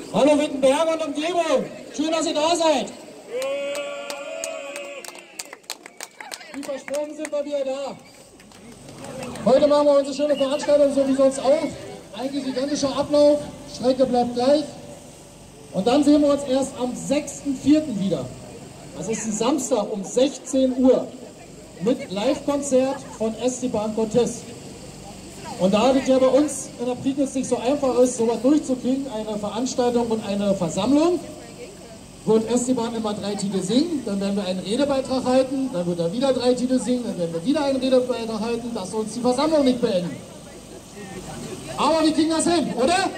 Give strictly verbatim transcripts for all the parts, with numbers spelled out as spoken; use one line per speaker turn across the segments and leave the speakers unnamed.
Hallo Wittenberg und Umgebung, schön, dass ihr da seid. Wie versprochen sind wir wieder da. Heute machen wir unsere schöne Veranstaltung so wie sonst auch. Eigentlich identischer Ablauf, Strecke bleibt gleich. Und dann sehen wir uns erst am sechsten vierten wieder. Das ist ein Samstag um sechzehn Uhr mit Live-Konzert von Esteban Cortés. Und da das ja bei uns in der Prignitz nicht so einfach ist, sowas durchzukriegen, eine Veranstaltung und eine Versammlung, wird Esteban immer drei Titel singen, dann werden wir einen Redebeitrag halten, dann wird er wieder drei Titel singen, dann werden wir wieder einen Redebeitrag halten, dass wir uns die Versammlung nicht beenden. Aber wir kriegen das hin, oder?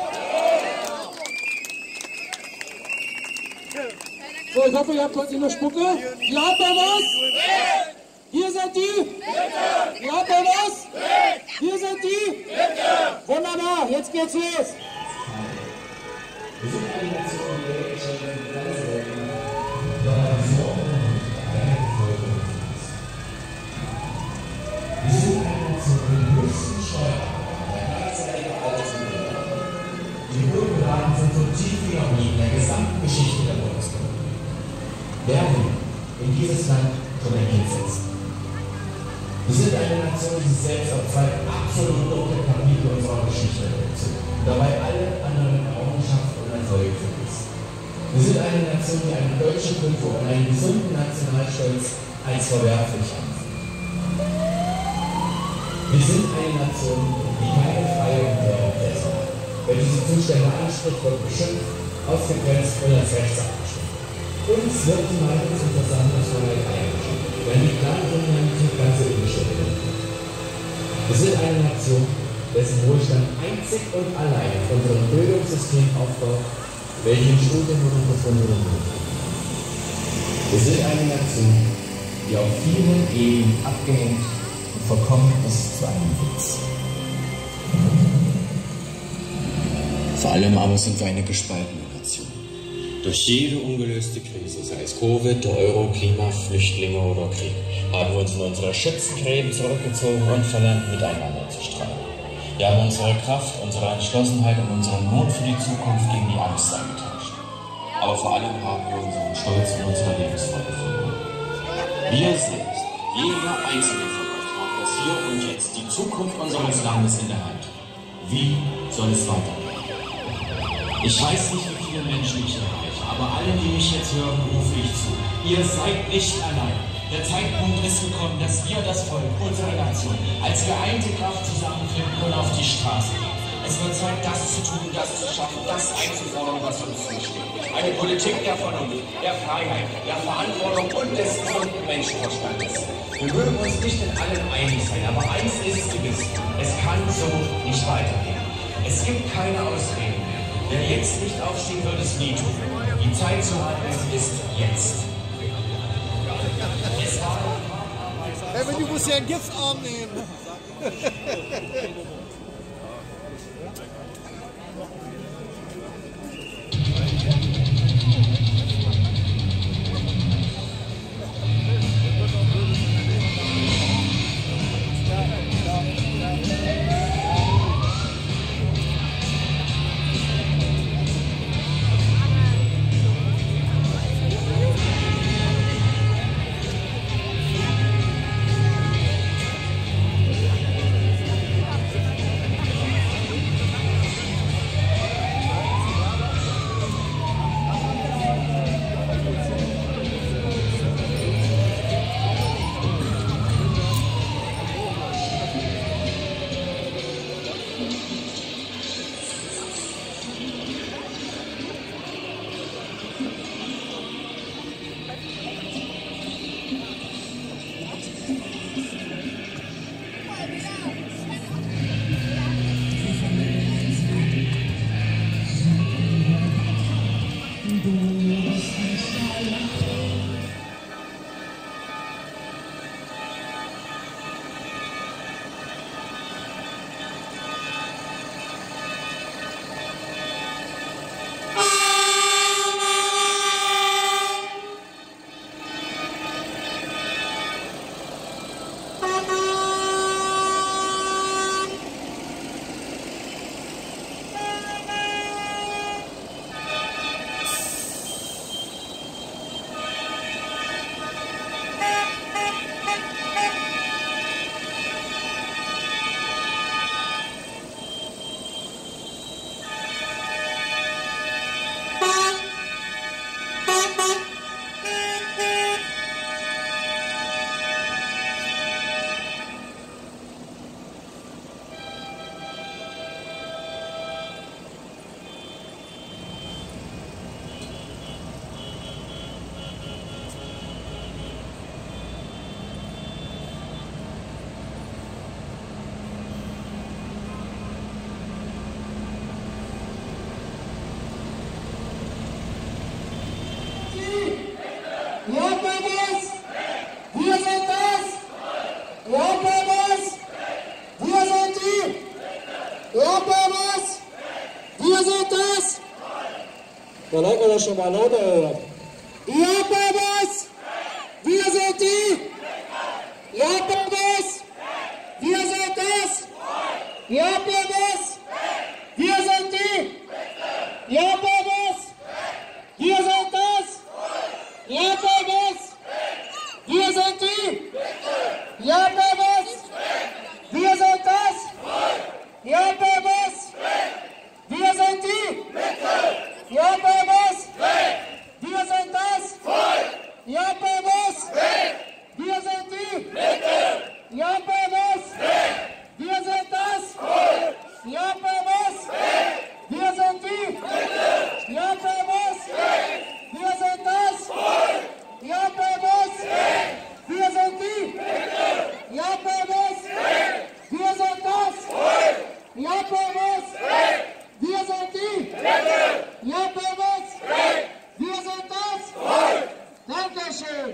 So, ich hoffe, ihr habt heute eine Spucke. Ihr habt da was? Hier sind die? Bitte. Ihr habt da was? Bitte. Hier sind die? Bitte. Wunderbar, jetzt geht's los. Wir sind eine Nation, die Menschen ganz selten, aber Sorgen und eine Folge ist. Wir sind eine Nation, die den höchsten Steuern der gleichzeitig alles mit. Die Wohlgeraden sind so tief wie noch nie in der gesamten Geschichte der Bundesrepublik. Werbung in dieses Land schon erkennt setzt. Wir sind eine Nation, die sich selbst auf zwei absolut dunkle Kapitel unserer Geschichte bezieht und dabei alle anderen Errungenschaften und Erfolge vergisst. Wir sind eine Nation, die eine deutsche Kultur und einen gesunden Nationalstolz als verwerflich ansieht. Wir sind eine Nation, die keine freie und faire Presse hat. Wer diese Zustände anspricht, wird beschimpft, ausgegrenzt und als Rechtsakt bestimmt. Uns wird die Meinungs- und Versammlungsfreiheit eingeschränkt. Wenn die Kriminalität ganze Umstände sind. Wir sind eine Nation, dessen Wohlstand einzig und allein auf unserem Bildungssystem aufbaut, welchen Studien und Befunden wird. Wir sind eine Nation, die auf vielen Ebenen abgehängt und verkommen ist zu einem Witz.
Vor allem aber sind wir eine gespaltene Nation. Durch jede ungelöste Krise, sei es Covid, der Euro, Klima, Flüchtlinge oder Krieg, haben wir uns in unsere Schützengräben zurückgezogen und verlernt, miteinander zu streiten. Wir haben unsere Kraft, unsere Entschlossenheit und unseren Mut für die Zukunft gegen die Angst eingetauscht. Aber vor allem haben wir unseren Stolz und unsere Lebensfreude verloren. Wir selbst, jeder einzelne von euch, haben das hier und jetzt, die Zukunft unseres Landes in der Hand. Wie soll es weitergehen? Ich weiß nicht, wie viele Menschen ich erreiche, aber allen, die mich jetzt hören, rufe ich zu. Ihr seid nicht allein. Der Zeitpunkt ist gekommen, dass wir, das Volk, unsere Nation, als geeinte Kraft zusammenfinden und auf die Straße gehen. Es wird Zeit, das zu tun, das zu schaffen, das einzufordern, was uns zusteht. Eine Politik der Vernunft, der Freiheit, der Verantwortung und des gesunden Menschenverstandes. Wir mögen uns nicht in allem einig sein, aber eins ist gewiss, es kann so nicht weitergehen. Es gibt keine Ausreden mehr. Wer jetzt nicht aufstehen wird, es nie tun. Die Zeit zu handeln ist jetzt. Es war
hey, du musst ja einen Giftarm nehmen.
Ja, Babas! Wir sind das! Da leid man das schon mal lauter hören. Ja, Babas! Wir sind die! Ja, Babas! Wir sind das! Ja, Babas! Wir sind die! Ja, Babas! Wir sind das! Ja, Babas! Wir sind die! Ja, Babas! Wir sind das! Ja, Babas! Wir sind die! Ja, Babas! Wir sind das! Ja, Babas! Wir sind die! Ja, Babas! Wir sind das! Ja, Babas! Wir sind die! Ja, Babas! Wir sind das! Ja, Babas! Wir sind die! Ja, Babas! Wir sind das! Ja, Babas! Wir sind die! Ja, Babas! Wir sind das! Dankeschön!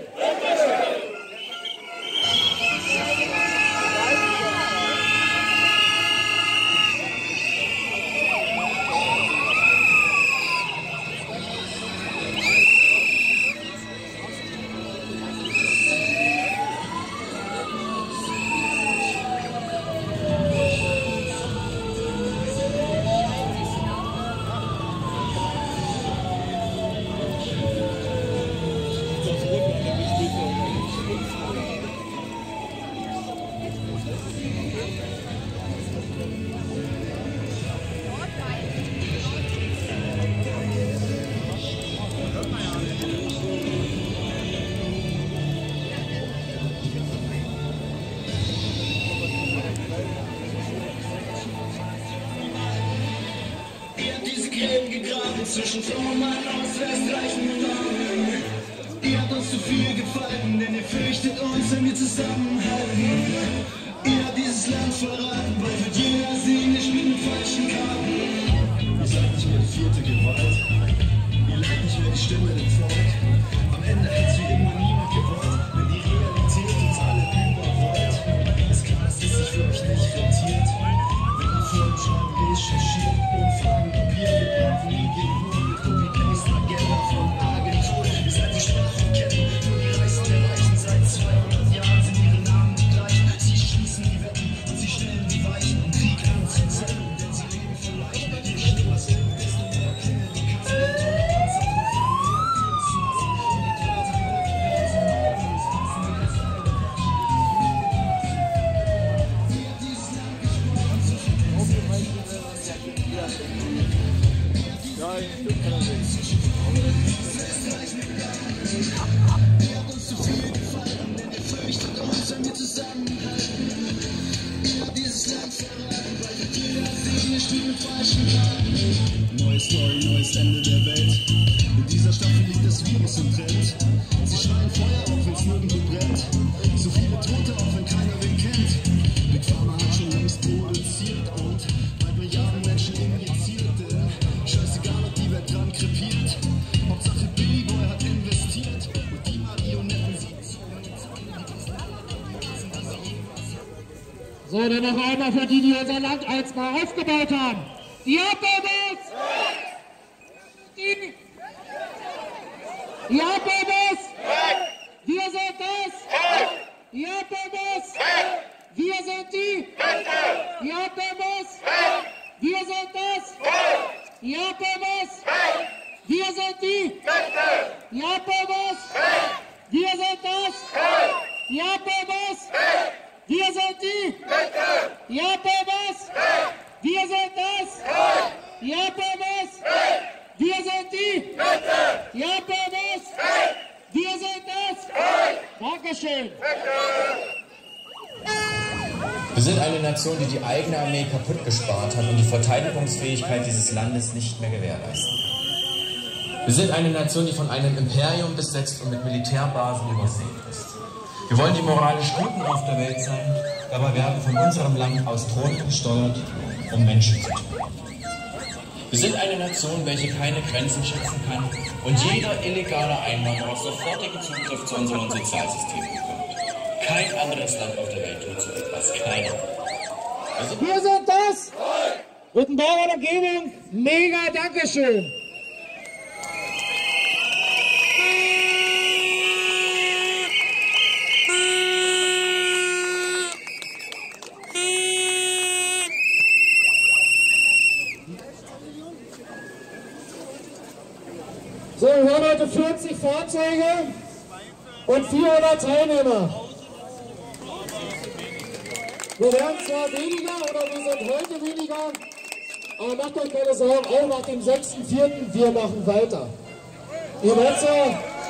Zwischen Vormann aus westreichen Rahmen. Ihr habt uns zu viel gefallen, denn ihr fürchtet uns, wenn wir zusammenhalten. Ihr habt dieses Land verraten, weil für jeder Segen spielt mit falschen Karten. Ihr seid nicht mehr die vierte Gewalt, ihr leitet nicht mehr die Stimme dem Volk. Am Ende hat's wie immer niemand gewollt, wenn die Realität uns alle überrollt. Ist klar, dass es sich für euch nicht rentiert, wenn ihr vor dem Schreiben recherchiert, Umfragen, Papier, wir brauchen nie gegen Agenda von Agentur, ihr seid die schwachen Ketten, nur die Reißen der Weichen. Seit zweihundert Jahren sind ihre Namen die gleichen. Sie schließen die Wetten und sie stellen die Weichen, um Krieg anzuzetteln, denn sie leben von Leichen. Je schlimmer es wird, desto mehr kennen die Kassen und Toleranz auf den Fang, mehr Kunstnasen und die Karte Sie hat dieses Land gesprochen, so viel
Ja, stimmt, kann er sehen.
Neue Story, neues Ende der Welt. In dieser Staffel liegt das Virus im Trend. Sie schreien Feuer auf, wenn's nirgendwo brennt. So viele Tote auf, wenn keiner wen kennt. Big Pharma hat schon längst produziert und bald Milliarden Menschen injiziert. Denn scheißegal, ob die Welt dran krepiert. Hauptsache Billy Boy hat investiert. Und die Marionetten sieht zu.
So, dann noch einmal für die, die unser Land einst mal aufgebaut haben. Ja, Babas! Die... Ja, Babas! Wir sind das! Ja, Babas! Wir sind die! Ja, Babas! Wir sind das! Ja, Babas! Wir sind die! Ja, Babas! Wir sind das! Ja, Babas! Wir sind die! Ja, Babas! Wir sind das! Ja, Babas! Wir sind die! Ja, Babas! Wir sind das! Dankeschön!
Wir sind eine Nation, die die eigene Armee kaputt gespart hat und die Verteidigungsfähigkeit dieses Landes nicht mehr gewährleistet. Wir sind eine Nation, die von einem Imperium besetzt und mit Militärbasen übersät ist. Wir wollen die moralisch Guten auf der Welt sein, aber werden von unserem Land aus Drohnen gesteuert, um Menschen zu töten. Wir sind eine Nation, welche keine Grenzen schätzen kann und jeder illegale Einwanderer sofortigen Zugriff zu unserem Sozialsystem bekommt. Kein anderes Land auf der Welt tut so etwas. Keiner.
Wir sind das! Wittenberger und Umgebung, mega Dankeschön. So, wir haben heute vierzig Fahrzeuge und vierhundert Teilnehmer. Wir werden zwar weniger oder wir sind heute weniger, aber macht euch keine Sorgen, auch nach dem sechsten vierten wir machen weiter. Ihr werdet ja,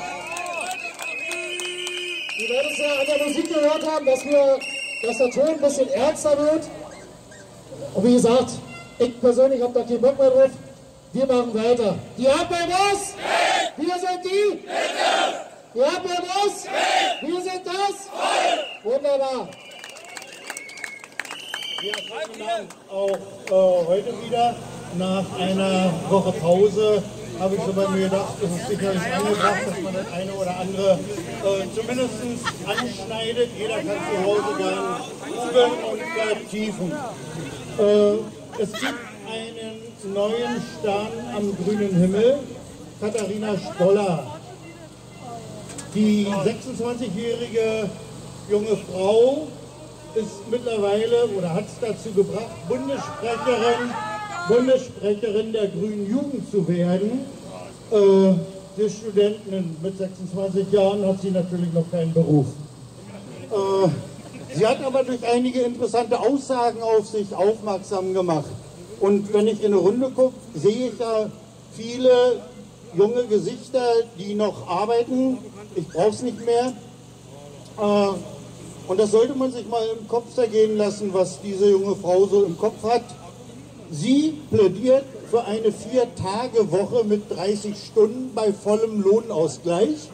ihr werdet es ja an der Musik gehört haben, dass, wir, dass der Ton ein bisschen ernster wird. Und wie gesagt, ich persönlich habe da keinen Bock mehr drauf. Wir machen weiter. Die habt ihr was? Wir sind die? Die habt ihr was? Wir sind das? Wunderbar.
Ja, vielen Dank. Auch äh, heute wieder, nach einer Woche Pause, habe ich so bei mir gedacht, es ist sicherlich angebracht, dass man das eine oder andere äh, zumindest anschneidet. Jeder kann zu Hause gerne üben und vertiefen. Äh, es gibt einen neuen Stern am grünen Himmel, Katharina Stoller. Die sechsundzwanzigjährige junge Frau ist mittlerweile oder hat es dazu gebracht, Bundessprecherin, Bundessprecherin der Grünen Jugend zu werden. Äh, die Studentin mit sechsundzwanzig Jahren hat sie natürlich noch keinen Beruf. Äh, sie hat aber durch einige interessante Aussagen auf sich aufmerksam gemacht. Und wenn ich in eine Runde gucke, sehe ich ja viele junge Gesichter, die noch arbeiten. Ich brauche es nicht mehr. Äh, Und das sollte man sich mal im Kopf zergehen lassen, was diese junge Frau so im Kopf hat. Sie plädiert für eine Vier-Tage-Woche mit dreißig Stunden bei vollem Lohnausgleich.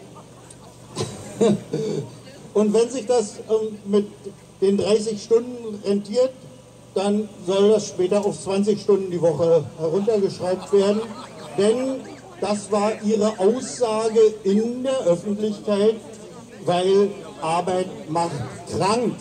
Und wenn sich das ähm, mit den dreißig Stunden rentiert, dann soll das später auf zwanzig Stunden die Woche heruntergeschraubt werden. Denn das war ihre Aussage in der Öffentlichkeit, weil Arbeit macht krank.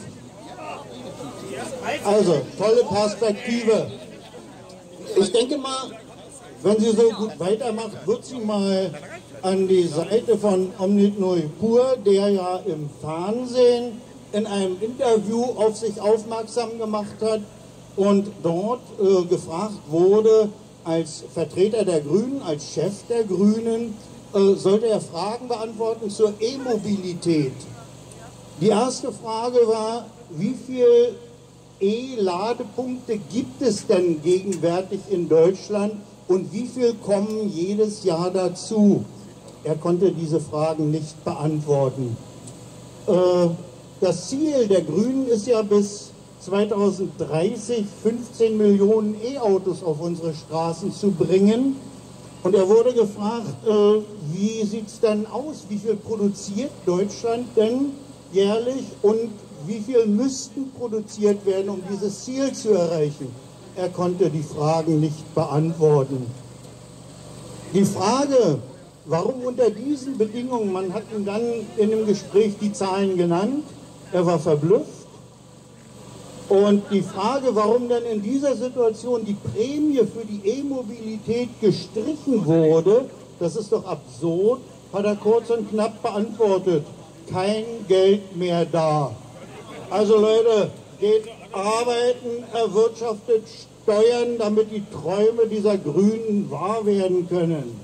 Also, tolle Perspektive. Ich denke mal, wenn sie so gut weitermacht, wird sie mal an die Seite von Omnit Pur, der ja im Fernsehen in einem Interview auf sich aufmerksam gemacht hat und dort äh, gefragt wurde, als Vertreter der Grünen, als Chef der Grünen, äh, sollte er Fragen beantworten zur E-Mobilität. Die erste Frage war, wie viele E-Ladepunkte gibt es denn gegenwärtig in Deutschland und wie viel kommen jedes Jahr dazu? Er konnte diese Fragen nicht beantworten. Äh, das Ziel der Grünen ist ja bis zweitausenddreißig fünfzehn Millionen E-Autos auf unsere Straßen zu bringen. Und er wurde gefragt, äh, wie sieht es denn aus? Wie viel produziert Deutschland denn jährlich und wie viel müssten produziert werden, um dieses Ziel zu erreichen? Er konnte die Fragen nicht beantworten. Die Frage, warum unter diesen Bedingungen, man hat ihm dann in dem Gespräch die Zahlen genannt, er war verblüfft. Und die Frage, warum denn in dieser Situation die Prämie für die E-Mobilität gestrichen wurde, das ist doch absurd, hat er kurz und knapp beantwortet. Kein Geld mehr da. Also Leute, geht arbeiten, erwirtschaftet Steuern, damit die Träume dieser Grünen wahr werden können.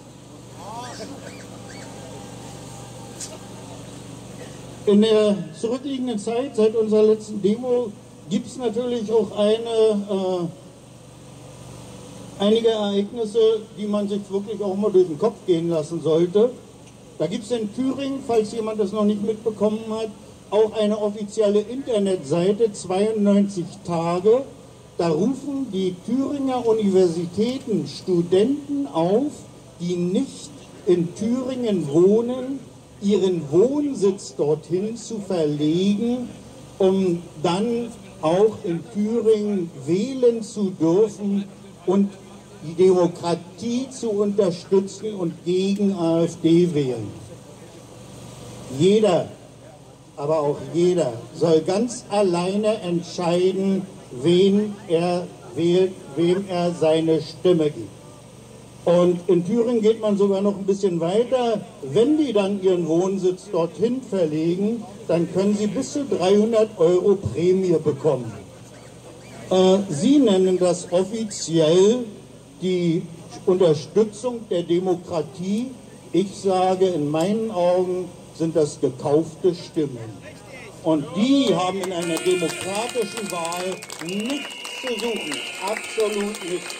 In der zurückliegenden Zeit, seit unserer letzten Demo, gibt es natürlich auch eine, äh, einige Ereignisse, die man sich wirklich auch mal durch den Kopf gehen lassen sollte. Da gibt es in Thüringen, falls jemand das noch nicht mitbekommen hat, auch eine offizielle Internetseite, zweiundneunzig Tage. Da rufen die Thüringer Universitäten Studenten auf, die nicht in Thüringen wohnen, ihren Wohnsitz dorthin zu verlegen, um dann auch in Thüringen wählen zu dürfen und die Demokratie zu unterstützen und gegen AfD wählen. Jeder, aber auch jeder, soll ganz alleine entscheiden, wen er wählt, wem er seine Stimme gibt. Und in Thüringen geht man sogar noch ein bisschen weiter. Wenn die dann ihren Wohnsitz dorthin verlegen, dann können sie bis zu dreihundert Euro Prämie bekommen. Äh, sie nennen das offiziell die Unterstützung der Demokratie. Ich sage, in meinen Augen sind das gekaufte Stimmen. Und die haben in einer demokratischen Wahl nichts zu suchen. Absolut nichts.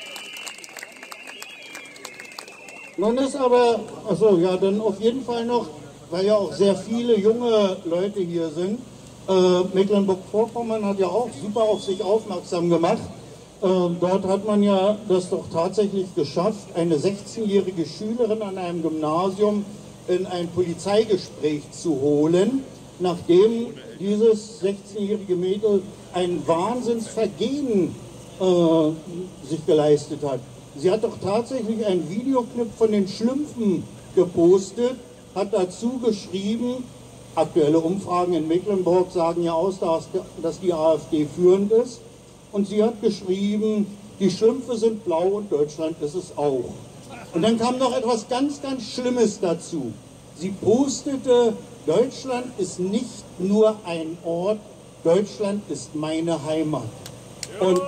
Nun ist aber, achso, ja, dann auf jeden Fall noch, weil ja auch sehr viele junge Leute hier sind, äh, Mecklenburg-Vorpommern hat ja auch super auf sich aufmerksam gemacht. Äh, dort hat man ja das doch tatsächlich geschafft, eine sechzehnjährige Schülerin an einem Gymnasium in ein Polizeigespräch zu holen, nachdem dieses sechzehnjährige Mädel ein Wahnsinnsvergehen äh, sich geleistet hat. Sie hat doch tatsächlich einen Videoclip von den Schlümpfen gepostet, hat dazu geschrieben, aktuelle Umfragen in Mecklenburg sagen ja aus, dass die AfD führend ist, und sie hat geschrieben, die Schlümpfe sind blau und Deutschland ist es auch. Und dann kam noch etwas ganz, ganz Schlimmes dazu. Sie postete, Deutschland ist nicht nur ein Ort, Deutschland ist meine Heimat. Und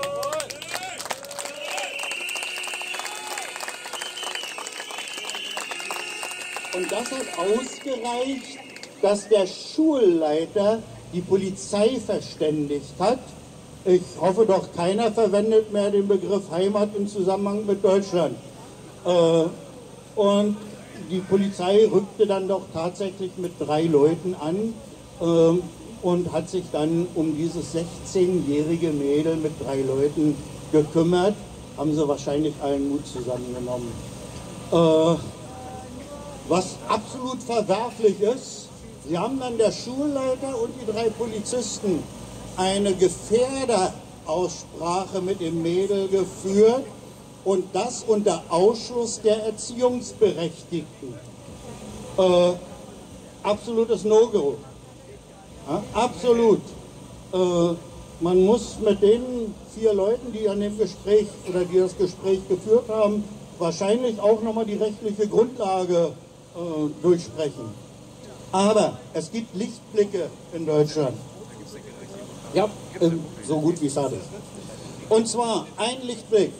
Und das hat ausgereicht, dass der Schulleiter die Polizei verständigt hat. Ich hoffe doch, keiner verwendet mehr den Begriff Heimat im Zusammenhang mit Deutschland. Äh, und die Polizei rückte dann doch tatsächlich mit drei Leuten an äh, und hat sich dann um dieses sechzehnjährige Mädel mit drei Leuten gekümmert. Haben sie wahrscheinlich allen Mut zusammengenommen. Äh, Was absolut verwerflich ist, sie haben dann der Schulleiter und die drei Polizisten eine Gefährderaussprache mit dem Mädel geführt und das unter Ausschluss der Erziehungsberechtigten. Äh, absolutes No-Go. Ja, absolut. Äh, man muss mit den vier Leuten, die an dem Gespräch oder die das Gespräch geführt haben, wahrscheinlich auch nochmal die rechtliche Grundlage äh, durchsprechen. Aber es gibt Lichtblicke in Deutschland. Ja, äh, so gut wie es hat. Und zwar ein Lichtblick.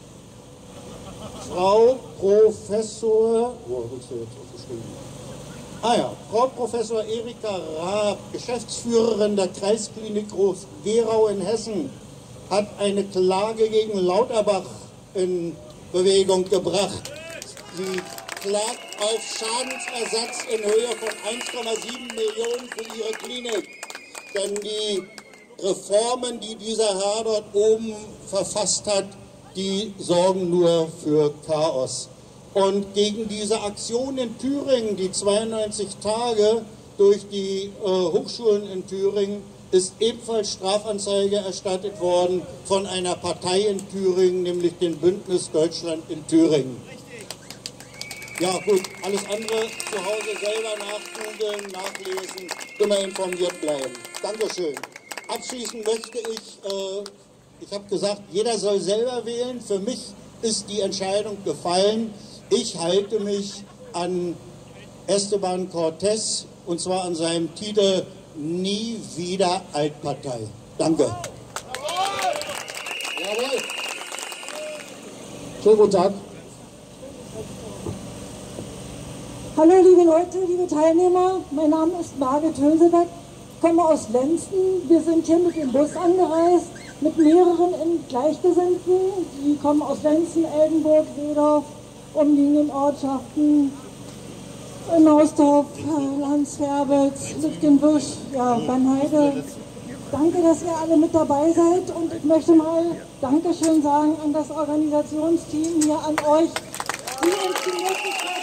Frau Professor, wo hast du jetzt aufgeschrieben? Ah ja, Frau Professor Erika Raab, Geschäftsführerin der Kreisklinik Groß-Gerau in Hessen, hat eine Klage gegen Lauterbach in Bewegung gebracht. Sie klagt auf Schadensersatz in Höhe von eins Komma sieben Millionen für ihre Klinik. Denn die Reformen, die dieser Herr dort oben verfasst hat, die sorgen nur für Chaos. Und gegen diese Aktion in Thüringen, die zweiundneunzig Tage durch die äh, Hochschulen in Thüringen, ist ebenfalls Strafanzeige erstattet worden von einer Partei in Thüringen, nämlich dem Bündnis Deutschland in Thüringen. Ja gut, alles andere zu Hause selber nachgoogeln, nachlesen, immer informiert bleiben. Dankeschön. Abschließend möchte ich, äh, ich habe gesagt, jeder soll selber wählen. Für mich ist die Entscheidung gefallen. Ich halte mich an Esteban Cortés, und zwar an seinem Titel Nie wieder Altpartei. Danke.
Jawohl. Schönen guten Tag.
Hallo liebe Leute, liebe Teilnehmer, mein Name ist Margit Hülsebeck, komme aus Lenzen. Wir sind hier mit dem Bus angereist, mit mehreren Gleichgesinnten. Die kommen aus Lenzen, Eldenburg, Seedorf, umliegenden Ortschaften, Nausdorf, Landsherbels, Lütgenbusch, ja, Bernheide. Danke, dass ihr alle mit dabei seid, und ich möchte mal Dankeschön sagen an das Organisationsteam hier, an euch, die uns die Möglichkeit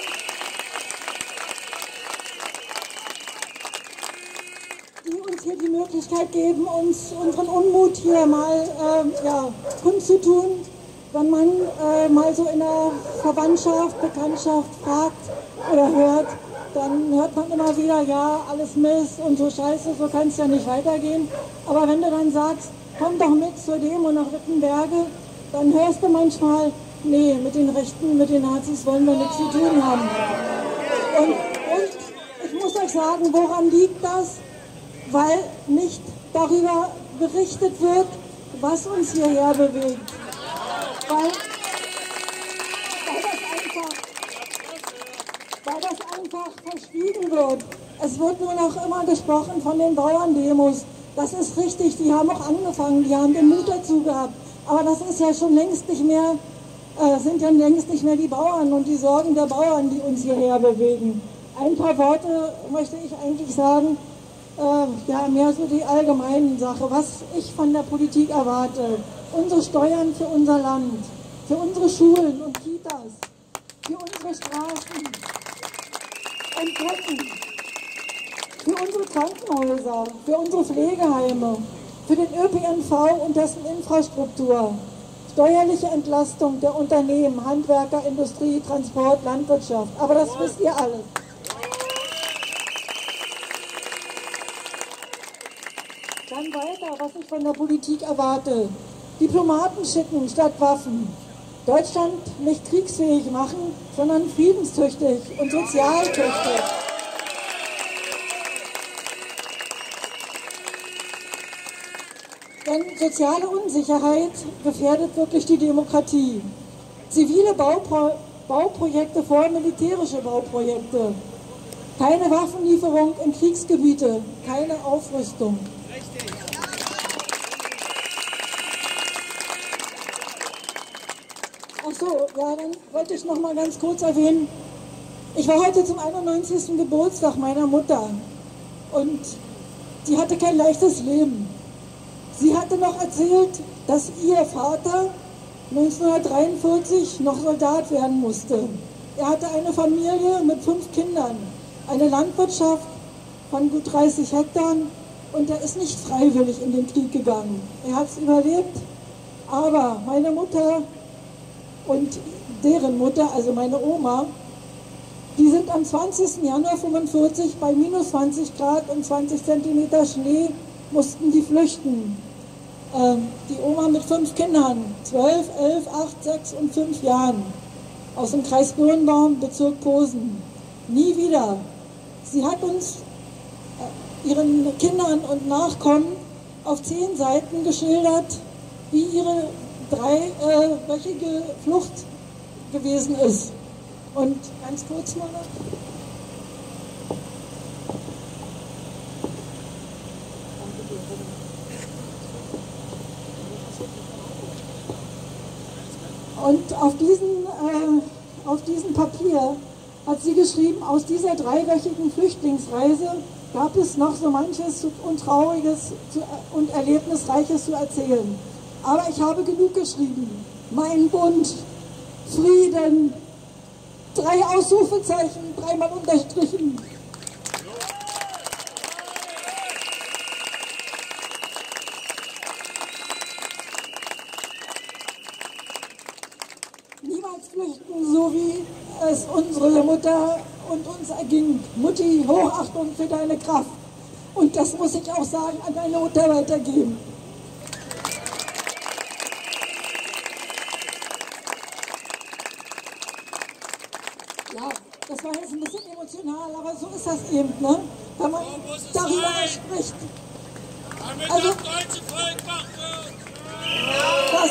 die uns hier die Möglichkeit geben, uns unseren Unmut hier mal äh, ja, kundzutun. Wenn man äh, mal so in der Verwandtschaft, Bekanntschaft fragt oder hört, dann hört man immer wieder, ja, alles Mist und so scheiße, so kann es ja nicht weitergehen. Aber wenn du dann sagst, komm doch mit zur Demo nach Wittenberge, dann hörst du manchmal, nee, mit den Rechten, mit den Nazis wollen wir nichts zu tun haben. Und, und ich muss euch sagen, woran liegt das? Weil nicht darüber berichtet wird, was uns hierher bewegt. Weil, weil, das einfach, weil das einfach verschwiegen wird. Es wird nur noch immer gesprochen von den Bauerndemos. Das ist richtig, die haben auch angefangen, die haben den Mut dazu gehabt. Aber das ist ja schon längst nicht mehr, äh, sind ja längst nicht mehr die Bauern und die Sorgen der Bauern, die uns hierher bewegen. Ein paar Worte möchte ich eigentlich sagen, äh, ja, mehr so die allgemeinen Sache, was ich von der Politik erwarte. Unsere Steuern für unser Land, für unsere Schulen und Kitas, für unsere Straßen und Brücken, für unsere Krankenhäuser, für unsere Pflegeheime, für den Ö P N V und dessen Infrastruktur, steuerliche Entlastung der Unternehmen, Handwerker, Industrie, Transport, Landwirtschaft. Aber das wisst ihr alles. Dann weiter, was ich von der Politik erwarte. Diplomaten schicken statt Waffen. Deutschland nicht kriegsfähig machen, sondern friedenstüchtig und sozialtüchtig. Denn soziale Unsicherheit gefährdet wirklich die Demokratie. Zivile Baupro Bauprojekte vor militärische Bauprojekte. Keine Waffenlieferung in Kriegsgebiete, keine Aufrüstung. Ach so, ja, dann wollte ich noch mal ganz kurz erwähnen, ich war heute zum einundneunzigsten Geburtstag meiner Mutter und sie hatte kein leichtes Leben. Sie hatte noch erzählt, dass ihr Vater neunzehnhundertdreiundvierzig noch Soldat werden musste. Er hatte eine Familie mit fünf Kindern, eine Landwirtschaft von gut dreißig Hektar und er ist nicht freiwillig in den Krieg gegangen. Er hat es überlebt, aber meine Mutter und deren Mutter, also meine Oma, die sind am zwanzigsten Januar fünfundvierzig bei minus zwanzig Grad und zwanzig Zentimeter Schnee mussten die flüchten. Ähm, die Oma mit fünf Kindern, zwölf, elf, acht, sechs und fünf Jahren, aus dem Kreis Birnbaum, Bezirk Posen. Nie wieder. Sie hat uns, äh, ihren Kindern und Nachkommen, auf zehn Seiten geschildert, wie ihre dreiwöchige Flucht gewesen ist. Und ganz kurz mal noch. Und auf diesem, äh, auf diesem Papier hat sie geschrieben, aus dieser dreiwöchigen Flüchtlingsreise gab es noch so manches und Trauriges und Erlebnisreiches zu erzählen. Aber ich habe genug geschrieben. Mein Bund, Frieden, drei Ausrufezeichen, dreimal unterstrichen. Niemals flüchten, so wie es unsere Mutter und uns erging. Mutti, Hochachtung für deine Kraft. Und das muss ich auch sagen, an deine Mutter weitergeben. Ja, das war jetzt ein bisschen emotional, aber so ist das eben, ne? Wenn man darüber spricht. Also, das,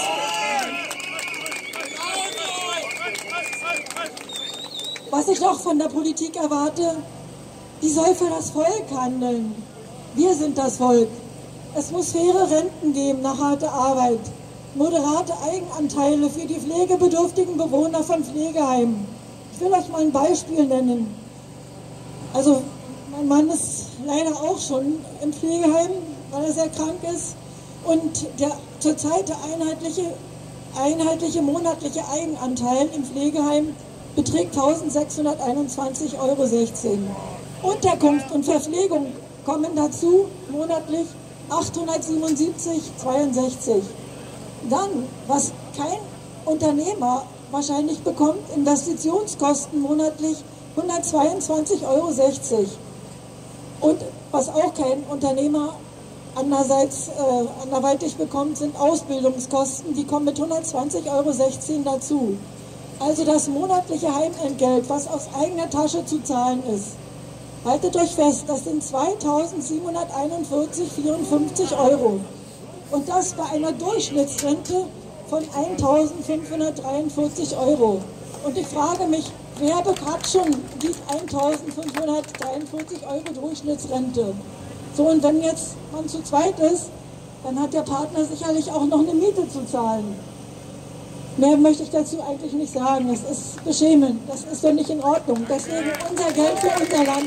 was ich auch von der Politik erwarte, die soll für das Volk handeln. Wir sind das Volk. Es muss faire Renten geben nach harter Arbeit, moderate Eigenanteile für die pflegebedürftigen Bewohner von Pflegeheimen. Ich will euch mal ein Beispiel nennen. Also mein Mann ist leider auch schon im Pflegeheim, weil er sehr krank ist. Und der zurzeit der einheitliche, einheitliche monatliche Eigenanteil im Pflegeheim beträgt eintausendsechshunderteinundzwanzig Euro sechzehn. Unterkunft und Verpflegung kommen dazu monatlich achthundertsiebenundsiebzig Euro zweiundsechzig. Dann, was kein Unternehmer wahrscheinlich bekommt, Investitionskosten monatlich hundertzweiundzwanzig Euro sechzig. Und was auch kein Unternehmer Andererseits, äh, anderweitig bekommt, sind Ausbildungskosten, die kommen mit hundertzwanzig Euro sechzehn dazu. Also das monatliche Heimentgelt, was aus eigener Tasche zu zahlen ist. Haltet euch fest, das sind zweitausendsiebenhunderteinundvierzig Komma vierundfünfzig Euro. Und das bei einer Durchschnittsrente von eintausendfünfhundertdreiundvierzig Euro. Und ich frage mich, wer hat schon die eintausendfünfhundertdreiundvierzig Euro Durchschnittsrente? So, und wenn jetzt man zu zweit ist, dann hat der Partner sicherlich auch noch eine Miete zu zahlen. Mehr möchte ich dazu eigentlich nicht sagen. Es ist beschämend. Das ist doch nicht in Ordnung. Deswegen unser Geld für unser Land.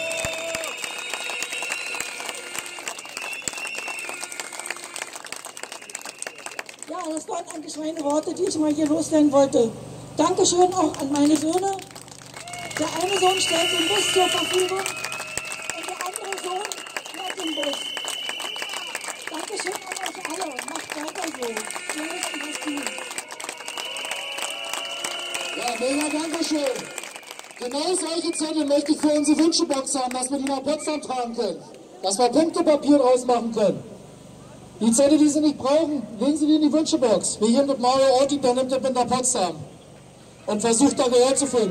Ja, das waren eigentlich meine Worte, die ich mal hier loswerden wollte. Dankeschön auch an meine Söhne. Der eine Sohn stellt den Bus zur Verfügung und der andere Sohn fährt den Bus. Dankeschön an euch alle. Macht weiter so. Wir müssen was tun.
Ja, mega Dankeschön. Genau solche Zettel möchte ich für unsere Wünschebox haben, dass wir die nach Potsdam tragen können. Dass wir Punktepapier draus machen können. Die Zettel, die Sie nicht brauchen, legen Sie die in die Wünschebox. Wie hier mit Mario Orti, der nimmt den mit nach Potsdam. Und versucht da Gehör zu finden.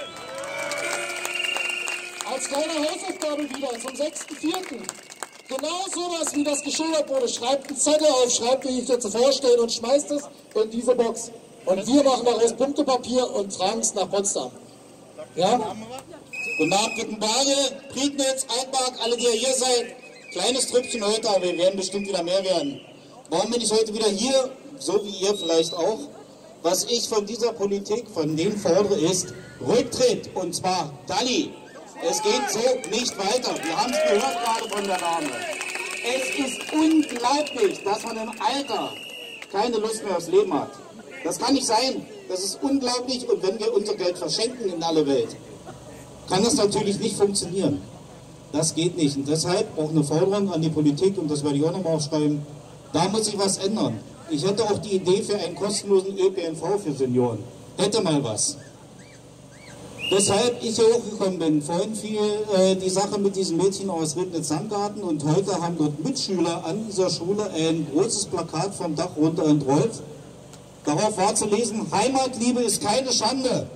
Als kleine Hausaufgabe wieder zum sechsten vierten Genau sowas, wie das geschildert wurde. Schreibt einen Zettel auf, schreibt, wie ich dir zu vorstellen und schmeißt es in diese Box. Und wir machen daraus Punktepapier und tragen es nach Potsdam. Ja?
Guten Abend, Wittenberge, Prignitz, Altmark, alle, die ihr hier seid. Kleines Trüppchen heute, aber wir werden bestimmt wieder mehr werden. Warum bin ich heute wieder hier? So wie ihr vielleicht auch. Was ich von dieser Politik, von denen fordere, ist Rücktritt. Und zwar Dalli. Es geht so nicht weiter. Wir haben es gehört gerade von der Dame. Es ist unglaublich, dass man im Alter keine Lust mehr aufs Leben hat. Das kann nicht sein. Das ist unglaublich. Und wenn wir unser Geld verschenken in alle Welt, kann das natürlich nicht funktionieren. Das geht nicht. Und deshalb auch eine Forderung an die Politik, und das werde ich auch nochmal aufschreiben, da muss sich was ändern. Ich hätte auch die Idee für einen kostenlosen Ö P N V für Senioren. Hätte mal was. Weshalb ich hier hochgekommen bin. Vorhin fiel äh, die Sache mit diesem Mädchen aus Ribnitz-Samgarten und heute haben dort Mitschüler an dieser Schule ein großes Plakat vom Dach runter entrollt. Darauf war zu lesen, Heimatliebe ist keine Schande.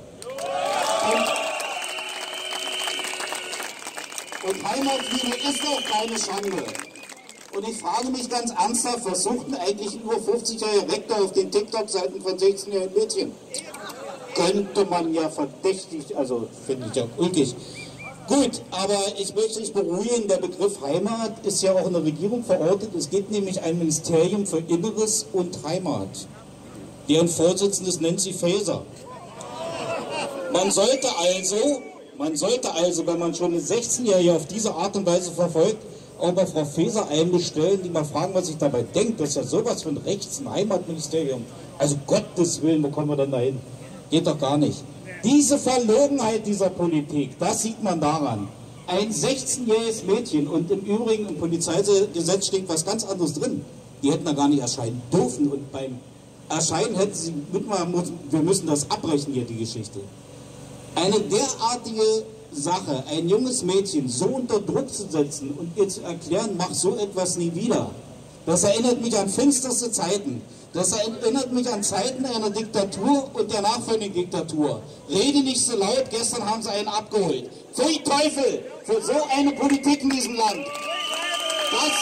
Und, und Heimatliebe ist auch keine Schande. Und ich frage mich ganz ernsthaft, was sucht denn eigentlich ein über fünfzigjähriger Rektor auf den TikTok-Seiten von sechzehnjährigen Mädchen? Könnte man ja verdächtig, also finde ich ja ulkig. Gut, aber ich möchte dich beruhigen, der Begriff Heimat ist ja auch in der Regierung verortet. Es gibt nämlich ein Ministerium für Inneres und Heimat. Deren Vorsitzende ist Nancy Faeser. Man sollte also, man sollte also, wenn man schon eine sechzehnjährige auf diese Art und Weise verfolgt, auch bei Frau Faeser einbestellen, die mal fragen, was sich dabei denkt. Das ist ja sowas von rechts im Heimatministerium. Also Gottes Willen, wo kommen wir denn da hin? Geht doch gar nicht. Diese Verlogenheit dieser Politik, das sieht man daran. Ein sechzehnjähriges Mädchen, und im Übrigen im Polizeigesetz steht was ganz anderes drin. Die hätten da gar nicht erscheinen dürfen, und beim Erscheinen hätten sie mitmachen, wir müssen das abbrechen hier, die Geschichte. Eine derartige Sache, ein junges Mädchen so unter Druck zu setzen und ihr zu erklären, mach so etwas nie wieder, das erinnert mich an finsterste Zeiten. Das erinnert mich an Zeiten einer Diktatur und der nachfolgenden Diktatur. Rede nicht so laut, gestern haben sie einen abgeholt. Pfui Teufel für so eine Politik in diesem Land. Das,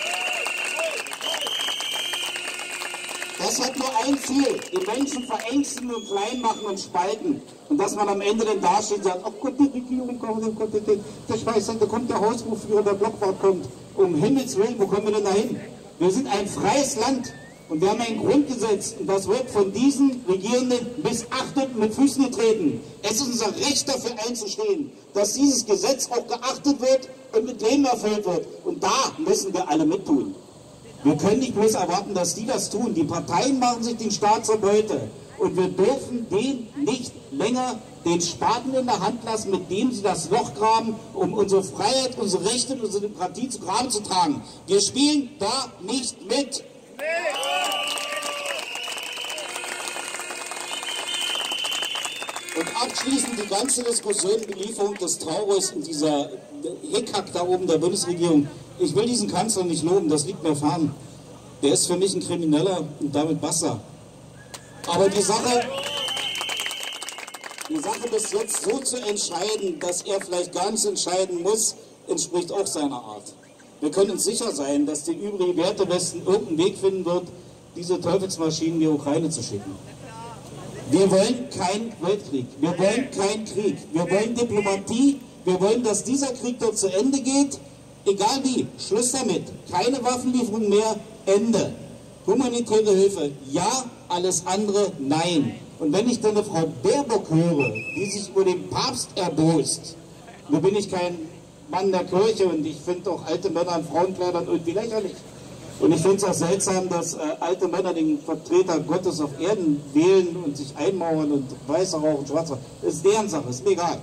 das hat nur ein Ziel, die Menschen verängstigen und klein machen und spalten. Und dass man am Ende dann dasteht und sagt, oh Gott, die Regierung kommt, oh Gott, ich weiß nicht, da kommt der Hausrufführer, der Blockwart kommt. Um Himmels Willen, wo kommen wir denn da hin? Wir sind ein freies Land. Und wir haben ein Grundgesetz, und das wird von diesen Regierenden missachtet und mit Füßen getreten. Es ist unser Recht, dafür einzustehen, dass dieses Gesetz auch geachtet wird und mit Leben erfüllt wird. Und da müssen wir alle mittun. Wir können nicht bloß erwarten, dass die das tun. Die Parteien machen sich den Staat zur Beute. Und wir dürfen denen nicht länger den Spaten in der Hand lassen, mit dem sie das Loch graben, um unsere Freiheit, unsere Rechte und unsere Demokratie zu Graben zu tragen. Wir spielen da nicht mit. Und abschließend die ganze Diskussion, die Lieferung des Trauers und dieser Hickhack da oben der Bundesregierung, ich will diesen Kanzler nicht loben, das liegt mir fern. Der ist für mich ein Krimineller und damit basta. Aber die Sache, die Sache bis jetzt so zu entscheiden, dass er vielleicht gar nicht entscheiden muss, entspricht auch seiner Art. Wir können uns sicher sein, dass der übrige Wertewesten irgendeinen Weg finden wird, diese Teufelsmaschinen in die Ukraine zu schicken. Wir wollen keinen Weltkrieg, wir wollen keinen Krieg, wir wollen Diplomatie, wir wollen, dass dieser Krieg dort zu Ende geht, egal wie, Schluss damit, keine Waffenlieferung mehr, Ende. Humanitäre Hilfe, ja, alles andere, nein. Und wenn ich dann eine Frau Baerbock höre, die sich über den Papst erbost, nur bin ich kein Mann der Kirche und ich finde auch alte Männer in Frauenkleidern irgendwie lächerlich. Und ich finde es auch seltsam, dass äh, alte Männer den Vertreter Gottes auf Erden wählen und sich einmauern und weißer rauchen, schwarzer. Das ist deren Sache, ist mir egal.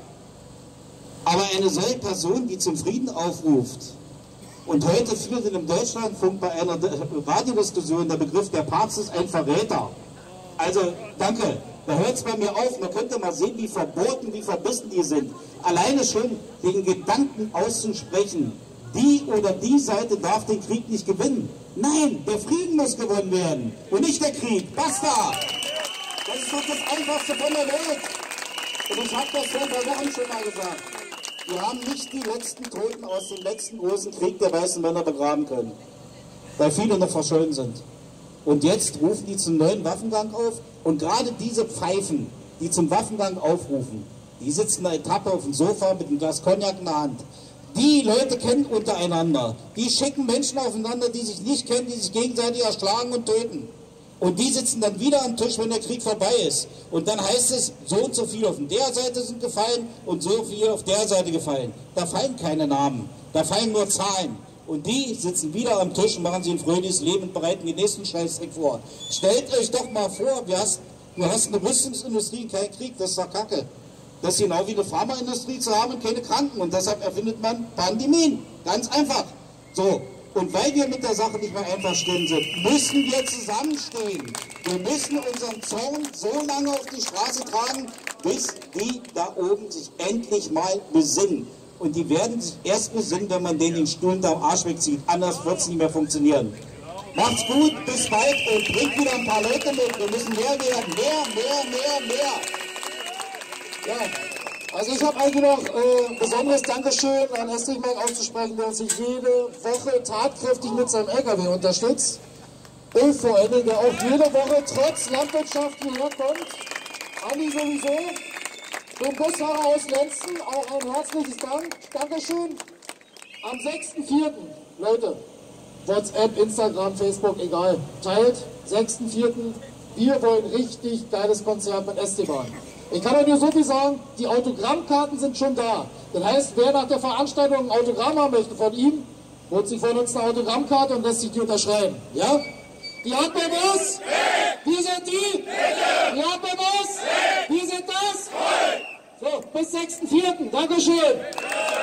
Aber eine solche Person, die zum Frieden aufruft, und heute führt in dem Deutschlandfunk bei einer Radiodiskussion der Begriff, der Papst ist ein Verräter. Also, danke, da hört es bei mir auf. Man könnte mal sehen, wie verboten, wie verbissen die sind. Alleine schon den Gedanken auszusprechen, die oder die Seite darf den Krieg nicht gewinnen. Nein, der Frieden muss gewonnen werden und nicht der Krieg. Basta! Das ist doch das Einfachste von der Welt. Und ich habe das vor ein paar Wochen schon mal gesagt. Wir haben nicht die letzten Toten aus dem letzten großen Krieg der weißen Männer begraben können, weil viele noch verschollen sind. Und jetzt rufen die zum neuen Waffengang auf und gerade diese Pfeifen, die zum Waffengang aufrufen, die sitzen in der Etappe auf dem Sofa mit einem Glas Cognac in der Hand. Die Leute kennen untereinander, die schicken Menschen aufeinander, die sich nicht kennen, die sich gegenseitig erschlagen und töten. Und die sitzen dann wieder am Tisch, wenn der Krieg vorbei ist. Und dann heißt es, so und so viel auf der Seite sind gefallen und so viel auf der Seite gefallen. Da fallen keine Namen, da fallen nur Zahlen. Und die sitzen wieder am Tisch und machen sich ein fröhliches Leben und bereiten den nächsten Scheißdreck vor. Stellt euch doch mal vor, du hast, du hast eine Rüstungsindustrie, kein Krieg, das ist doch Kacke. Das ist genau wie eine Pharmaindustrie zu haben und keine Kranken. Und deshalb erfindet man Pandemien. Ganz einfach. So. Und weil wir mit der Sache nicht mehr einverstanden sind, müssen wir zusammenstehen. Wir müssen unseren Zorn so lange auf die Straße tragen, bis die da oben sich endlich mal besinnen. Und die werden sich erst besinnen, wenn man denen den Stuhl am Arsch wegzieht. Anders wird es nicht mehr funktionieren. Macht's gut, bis bald und bringt wieder ein paar Leute mit. Wir müssen mehr werden. Mehr, mehr, mehr, mehr.
Ja, also ich habe eigentlich noch äh, besonderes Dankeschön an Estrich-Merk auszusprechen, der uns sich jede Woche tatkräftig mit seinem L K W unterstützt. Und vor allem, der auch jede Woche trotz Landwirtschaft hierher kommt. Andi sowieso. Dem Busfahrer aus Lenzen auch ein herzliches Dank. Dankeschön. Am sechsten vierten Leute, WhatsApp, Instagram, Facebook, egal, teilt. sechsten vierten Wir wollen richtig geiles Konzert mit Esteban. Ich kann euch nur so viel sagen, die Autogrammkarten sind schon da. Das heißt, wer nach der Veranstaltung ein Autogramm haben möchte von ihm, holt sich von uns eine Autogrammkarte und lässt sich die unterschreiben. Ja? Die Hand beim Bus? Wir sind die? Die Hand beim Bus? Wir sind das? So, bis sechsten vierten Dankeschön.